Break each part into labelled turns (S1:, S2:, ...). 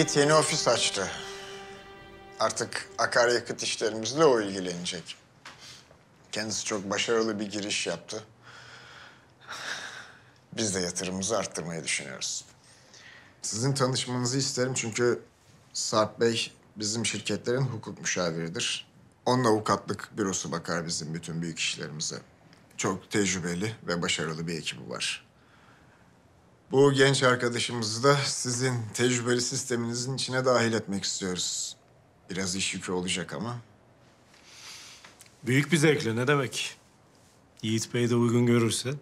S1: Yiğit yeni ofis açtı. Artık akaryakıt işlerimizle o ilgilenecek. Kendisi çok başarılı bir giriş yaptı. Biz de yatırımımızı arttırmayı düşünüyoruz. Sizin tanışmanızı isterim çünkü Sarp Bey bizim şirketlerin hukuk müşaviridir. Onun avukatlık bürosu bakar bizim bütün büyük işlerimize. Çok tecrübeli ve başarılı bir ekibi var. Bu genç arkadaşımızı da sizin tecrübeli sisteminizin içine dahil etmek istiyoruz. Biraz iş yükü olacak ama.
S2: Büyük bir zevkle, ne demek? Yiğit Bey de uygun görürse.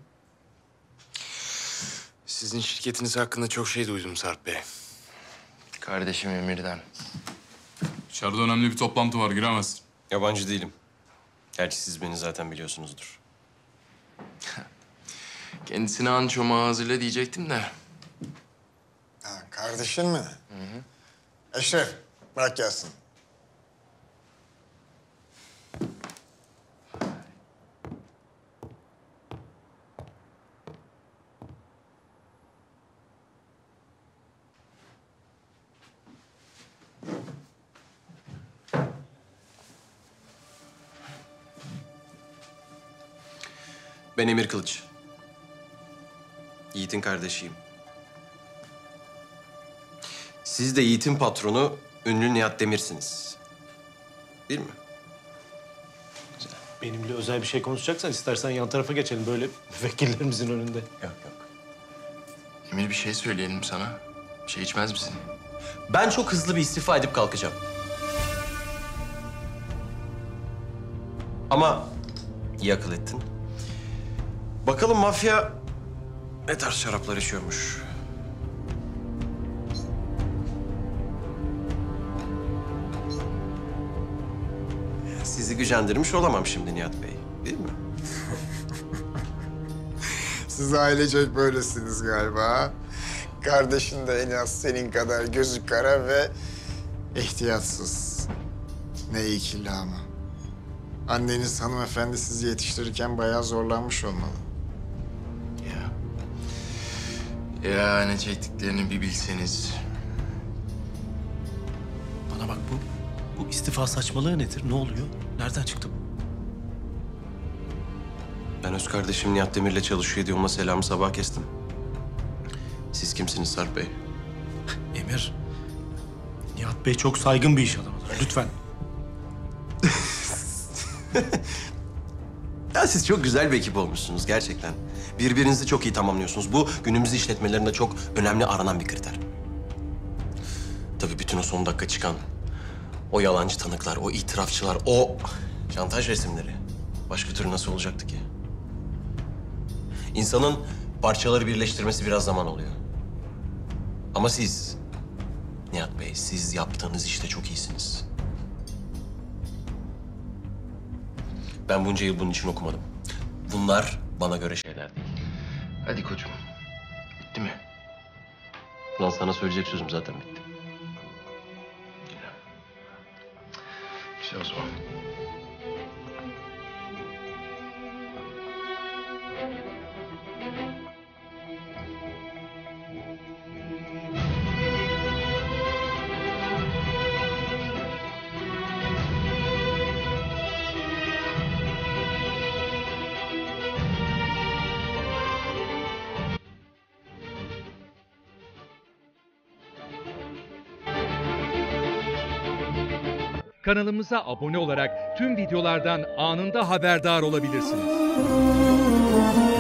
S3: Sizin şirketiniz hakkında çok şey duydum Sarp Bey. Kardeşim Emir'den.
S4: İçeride önemli bir toplantı var, giremezsin.
S5: Yabancı değilim. Gerçi siz beni zaten biliyorsunuzdur.
S3: Kendisine an çomağı hazırla diyecektim de.
S1: Ha, kardeşin mi? Hı. Eşref, bırak gelsin.
S5: Ben Emir Kılıç. Yiğit'in kardeşiyim. Siz de Yiğit'in patronu ünlü Nihat Demir'siniz. Değil mi?
S2: Benimle özel bir şey konuşacaksan istersen yan tarafa geçelim böyle müvekkillerimizin önünde.
S5: Yok yok.
S3: Emir bir şey söyleyelim sana. Bir şey içmez misin?
S5: Ben çok hızlı bir istifa edip kalkacağım. Ama iyi akıl ettin. Bakalım mafya ne tarz şaraplar içiyormuş. Sizi gücendirmiş olamam şimdi Nihat Bey, değil mi?
S1: Siz ailecek böylesiniz galiba. Kardeşin de en az senin kadar gözü kara ve ihtiyatsız. Ne ikili ama. Anneniz hanımefendi sizi yetiştirirken bayağı zorlanmış olmalı.
S3: Ya ne çektiklerini bir bilseniz.
S2: Bana bak, bu istifa saçmalığı nedir? Ne oluyor? Nereden çıktı bu?
S5: Ben öz kardeşim Nihat Demir'le çalışıyor diye ona selamı sabah kestim. Siz kimsiniz Sarp Bey?
S2: Emir, Nihat Bey çok saygın bir iş adamıdır. Lütfen.
S5: Ya siz çok güzel bir ekip olmuşsunuz gerçekten. Birbirinizi çok iyi tamamlıyorsunuz. Bu günümüz işletmelerinde çok önemli aranan bir kriter. Tabii bütün o son dakika çıkan o yalancı tanıklar, o itirafçılar, o şantaj resimleri. Başka türlü nasıl olacaktı ki? İnsanın parçaları birleştirmesi biraz zaman oluyor. Ama siz, Nihat Bey, siz yaptığınız işte çok iyisiniz. Ben bunca yıl bunun için okumadım. Bunlar bana göre şeyler değil.
S3: Hadi koçum. Bitti mi?
S5: Lan sana söyleyecek sözüm zaten bitti.
S3: Güzel o zaman.
S6: Kanalımıza abone olarak tüm videolardan anında haberdar olabilirsiniz.